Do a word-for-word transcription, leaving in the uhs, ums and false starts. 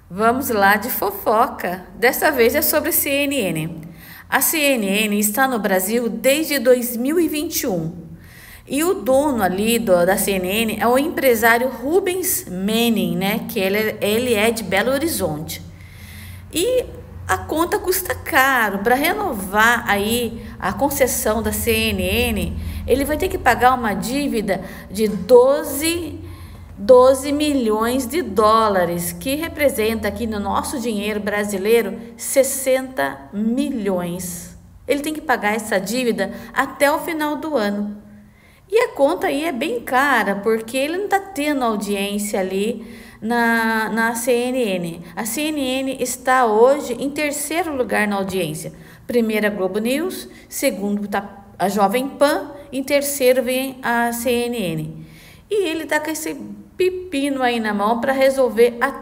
Vamos lá de fofoca. Dessa vez é sobre C N N. A C N N está no Brasil desde dois mil e vinte e um. E o dono ali do, da C N N é o empresário Rubens Menem, né? Que ele, ele é de Belo Horizonte. E a conta custa caro. Para renovar aí a concessão da C N N, ele vai ter que pagar uma dívida de doze milhões de dólares, que representa aqui no nosso dinheiro brasileiro sessenta milhões. Ele tem que pagar essa dívida até o final do ano. E a conta aí é bem cara, porque ele não está tendo audiência ali na, na C N N. A C N N está hoje em terceiro lugar na audiência. Primeiro a Globo News, segundo está a Jovem Pan, em terceiro vem a C N N. E ele está com esse pepino aí na mão para resolver a